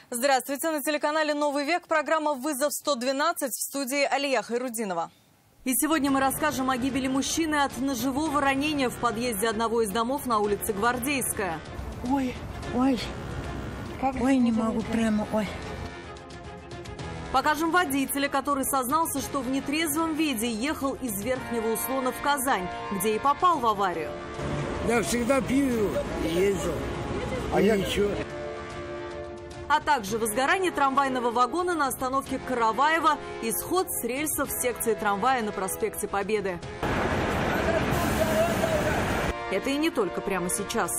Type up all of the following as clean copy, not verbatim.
Здравствуйте, на телеканале «Новый век» программа «Вызов 112» в студии Алия Хайрудинова. И сегодня мы расскажем о гибели мужчины от ножевого ранения в подъезде одного из домов на улице Гвардейская. Ой, не могу прямо, ой. Покажем водителя, который сознался, что в нетрезвом виде ехал из Верхнего Услона в Казань, где и попал в аварию. Я всегда пью и ездил, ничего. А также возгорание трамвайного вагона на остановке Караваева и сход с рельсов секции трамвая на проспекте Победы. Это и не только прямо сейчас.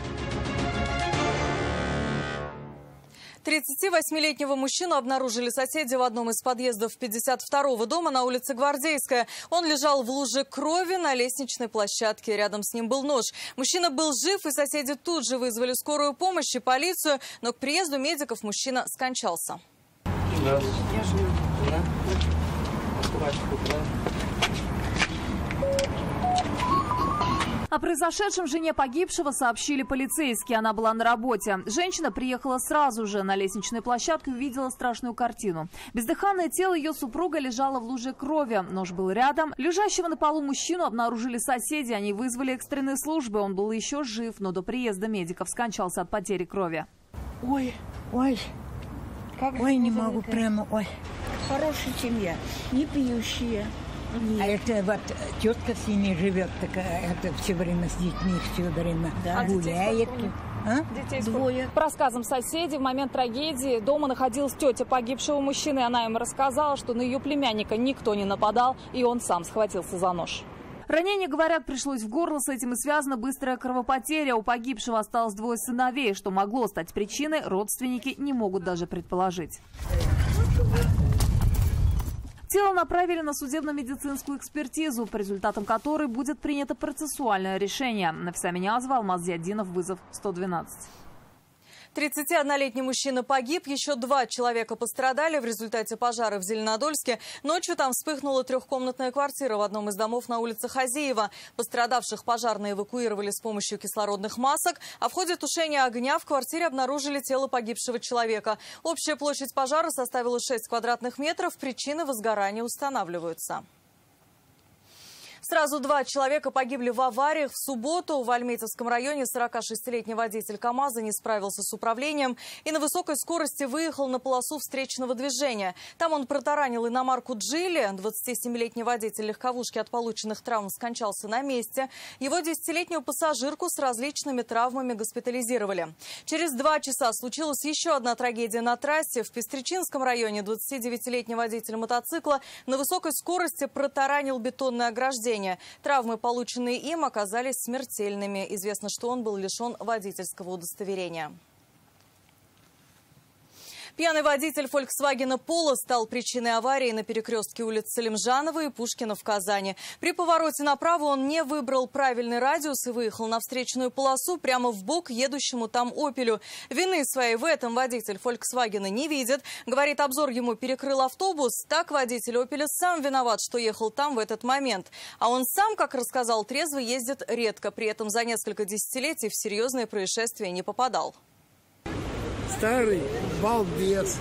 38-летнего мужчину обнаружили соседи в одном из подъездов 52-го дома на улице Гвардейская. Он лежал в луже крови на лестничной площадке. Рядом с ним был нож. Мужчина был жив, и соседи тут же вызвали скорую помощь и полицию, но к приезду медиков мужчина скончался. О произошедшем жене погибшего сообщили полицейские. Она была на работе. Женщина приехала сразу же на лестничную площадку и увидела страшную картину. Бездыханное тело ее супруга лежало в луже крови. Нож был рядом. Лежащего на полу мужчину обнаружили соседи. Они вызвали экстренные службы. Он был еще жив, но до приезда медиков скончался от потери крови. Ой, не могу прямо, ой. Хорошая семья, не пьющие. А это вот тетка с ними живет, такая, это все время с детьми, все время гуляет. Детей двое. По рассказам соседей, в момент трагедии дома находилась тетя погибшего мужчины. Она им рассказала, что на ее племянника никто не нападал, и он сам схватился за нож. Ранение, говорят, пришлось в горло. С этим и связана быстрая кровопотеря. У погибшего осталось двое сыновей. Что могло стать причиной, родственники не могут даже предположить. Тело направили на судебно-медицинскую экспертизу, по результатам которой будет принято процессуальное решение. Нафиса Минязова, Алмаз Зиаддинов, вызов 112. 31-летний мужчина погиб, еще 2 человека пострадали в результате пожара в Зеленодольске. Ночью там вспыхнула трехкомнатная квартира в одном из домов на улице Хазеева. Пострадавших пожарные эвакуировали с помощью кислородных масок, а в ходе тушения огня в квартире обнаружили тело погибшего человека. Общая площадь пожара составила 6 квадратных метров, причины возгорания устанавливаются. Сразу 2 человека погибли в авариях. В субботу в Альметьевском районе 46-летний водитель КАМАЗа не справился с управлением и на высокой скорости выехал на полосу встречного движения. Там он протаранил иномарку «Джили». 27-летний водитель легковушки от полученных травм скончался на месте. Его 10-летнюю пассажирку с различными травмами госпитализировали. Через 2 часа случилась еще одна трагедия на трассе. В Пестричинском районе 29-летний водитель мотоцикла на высокой скорости протаранил бетонное ограждение. Травмы, полученные им, оказались смертельными. Известно, что он был лишен водительского удостоверения. Пьяный водитель «Фольксвагена Поло» стал причиной аварии на перекрестке улиц Салимжанова и Пушкина в Казани. При повороте направо он не выбрал правильный радиус и выехал на встречную полосу прямо в бок едущему там «Опелю». Вины своей в этом водитель «Фольксвагена» не видит. Говорит, обзор ему перекрыл автобус. Так водитель «Опеля» сам виноват, что ехал там в этот момент. А он сам, как рассказал, трезво ездит редко. При этом за несколько десятилетий в серьезные происшествия не попадал. Старый балбес.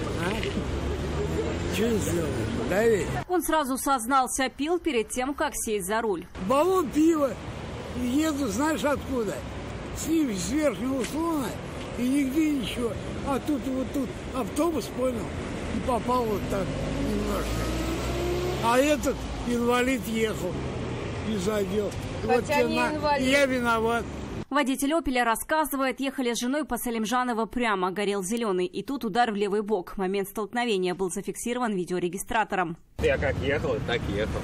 Что сделал? Да ведь? Он сразу сознался, пил перед тем, как сесть за руль. Баллон пива. Еду, знаешь откуда? С ним с Верхнего Услона и нигде ничего. А тут вот тут автобус, понял, и попал вот так немножко. А этот инвалид ехал и задел. Вот я виноват. Водитель «Опеля» рассказывает, ехали с женой по Салимжанова прямо, горел зеленый. И тут удар в левый бок. Момент столкновения был зафиксирован видеорегистратором. Я как ехал, так ехал.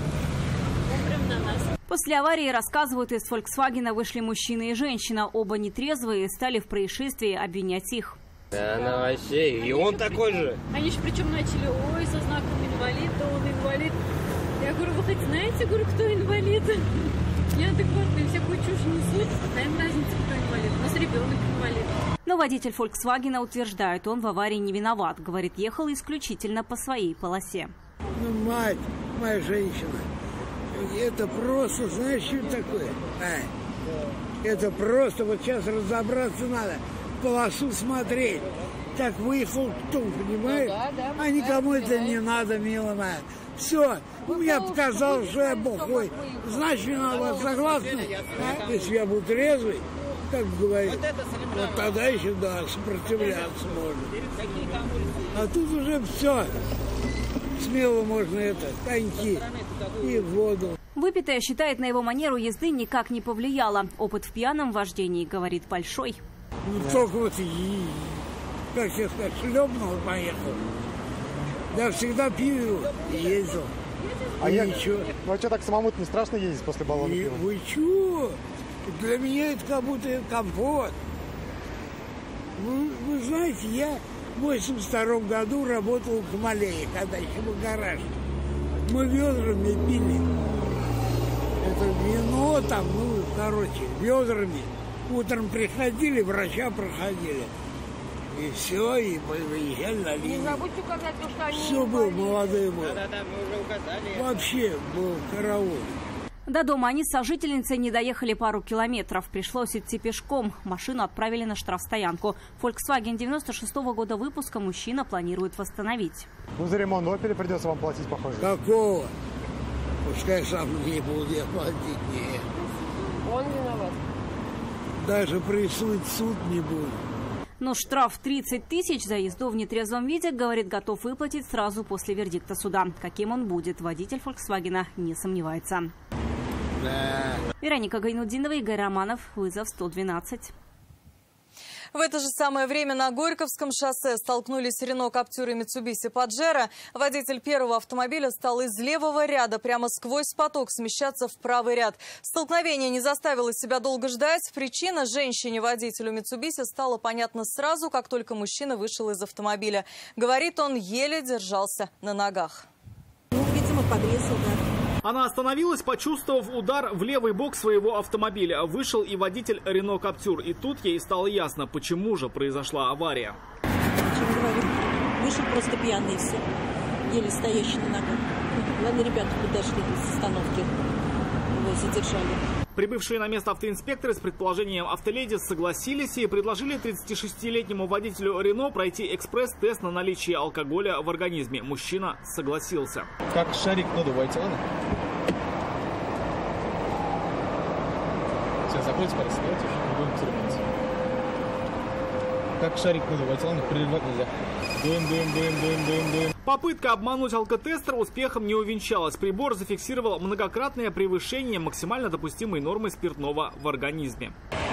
После аварии, рассказывают, из «Фольксвагена» вышли мужчина и женщина. Оба нетрезвые, стали в происшествии обвинять их. Да, она вообще, и он такой же. Они же причем начали, ой, со знаком инвалид, да он инвалид. Я говорю, вы хоть знаете, говорю, кто инвалид? Неадекватные всякую чушь несут. Наверное, разница, кто инвалид. У нас ребенок инвалид. Но водитель «Фольксвагена» утверждает, он в аварии не виноват. Говорит, ехал исключительно по своей полосе. Ну, мать, моя женщина, это просто, знаешь, что такое? Это просто, вот сейчас разобраться надо, полосу смотреть. Так выехал кто, понимаешь? А никому это не надо, милая моя. Все, мне показалось, что я бухой. Значит, надо согласна. Если я буду трезвый, как говорит, вот тогда еще, да, сопротивляться можно. А тут уже все. Смело можно коньки и в воду. Выпитое, считает, на его манеру езды никак не повлияло. Опыт в пьяном вождении, говорит, большой. Ну, только вот, как я сказать, шлепнул, поехал. Я всегда пью и ездил. А я ничего. Ну а что, так самому-то не страшно ездить после баллона пива? Вы чего? Для меня это как будто комфорт. Вы знаете, я в 82 году работал в Камалее, когда еще был гараж. Мы ведрами пили. Это вино там, ведрами. Утром приходили, врача проходили. И все, и выезжали на линию. Не забудьте указать, что они... Все было, молодые были. Да, мы уже указали. Вообще был караул. До дома они с сожительницей не доехали пару километров. Пришлось идти пешком. Машину отправили на штрафстоянку. Volkswagen 96-го года выпуска мужчина планирует восстановить. Ну, за ремонт «Опеля» придется вам платить, похоже. Какого? Пускай сам не буду я платить. Нет. Он виноват. Даже прессовать суд не буду. Но штраф 30 тысяч за езду в нетрезвом виде, говорит, готов выплатить сразу после вердикта суда. Каким он будет, водитель «Фольксвагена» не сомневается. Да. Вероника Гайнудинова, Игорь Романов, вызов 112. В это же самое время на Горьковском шоссе столкнулись Рено Каптюр и Митсубиси Паджеро. Водитель первого автомобиля стал из левого ряда прямо сквозь поток смещаться в правый ряд. Столкновение не заставило себя долго ждать. Причина женщине-водителю Митсубиси стала понятна сразу, как только мужчина вышел из автомобиля. Говорит, он еле держался на ногах. Видимо, подрезал, да. Она остановилась, почувствовав удар в левый бок своего автомобиля. Вышел и водитель Рено Каптюр. И тут ей стало ясно, почему же произошла авария. Вышел просто пьяный все. Еле стоящий на ногах. Ладно, ребята подошли с остановки. Его задержали. Прибывшие на место автоинспекторы с предположением автоледи согласились и предложили 36-летнему водителю Рено пройти экспресс-тест на наличие алкоголя в организме. Мужчина согласился. Как шарик надувайте, ладно? Все, закройте, пожалуйста, давайте не будем церемониться. Как шарик надувайте, ладно? Прерывать нельзя. Дуем. Попытка обмануть алкотестер успехом не увенчалась. Прибор зафиксировал многократное превышение максимально допустимой нормы спиртного в организме.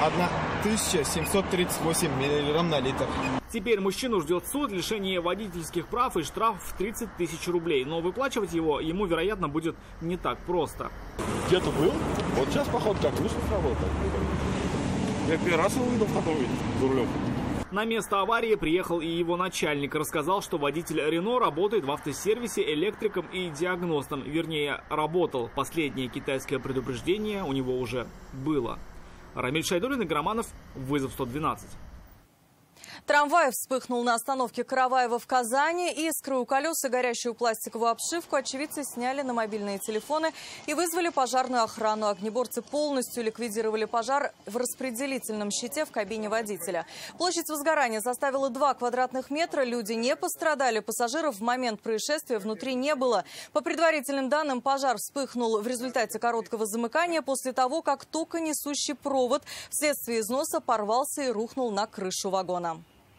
1738 миллиграмм на литр. Теперь мужчину ждет суд, лишение водительских прав и штраф в 30 тысяч рублей. Но выплачивать его ему, вероятно, будет не так просто. Где-то был? Вот сейчас, походу, как вышел с работы. Я первый раз увидел в таком виде за рулем. На место аварии приехал и его начальник. Рассказал, что водитель Рено работает в автосервисе электриком и диагностом. Вернее, работал. Последнее китайское предупреждение у него уже было. Рамиль Шайдуллин, Игорь Романов, вызов 112. Трамвай вспыхнул на остановке Караваева в Казани. Искры у колес и горящую пластиковую обшивку очевидцы сняли на мобильные телефоны и вызвали пожарную охрану. Огнеборцы полностью ликвидировали пожар в распределительном щите в кабине водителя. Площадь возгорания составила 2 квадратных метра. Люди не пострадали. Пассажиров в момент происшествия внутри не было. По предварительным данным, пожар вспыхнул в результате короткого замыкания после того, как токонесущий провод вследствие износа порвался и рухнул на крышу вагона.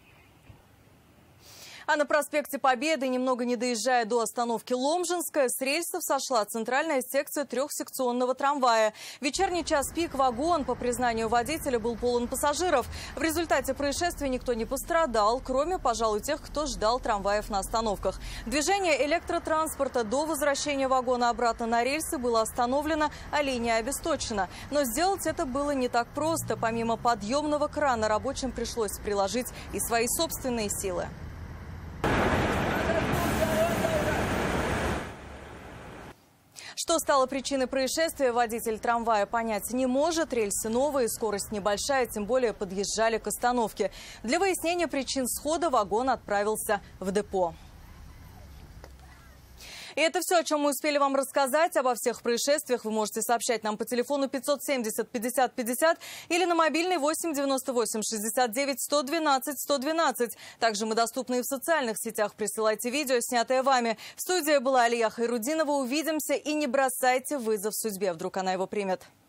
А на проспекте Победы, немного не доезжая до остановки Ломжинская, с рельсов сошла центральная секция трехсекционного трамвая. В вечерний час пик вагон, по признанию водителя, был полон пассажиров. В результате происшествия никто не пострадал, кроме, пожалуй, тех, кто ждал трамваев на остановках. Движение электротранспорта до возвращения вагона обратно на рельсы было остановлено, а линия обесточена. Но сделать это было не так просто. Помимо подъемного крана рабочим пришлось приложить и свои собственные силы. Что стало причиной происшествия, водитель трамвая понять не может. Рельсы новые, скорость небольшая, тем более подъезжали к остановке. Для выяснения причин схода вагон отправился в депо. И это все, о чем мы успели вам рассказать. Обо всех происшествиях вы можете сообщать нам по телефону 570 50 50 или на мобильный 8 98 69 112 112. Также мы доступны и в социальных сетях. Присылайте видео, снятое вами. В студии была Алия Хайрудинова. Увидимся и не бросайте вызов судьбе. Вдруг она его примет.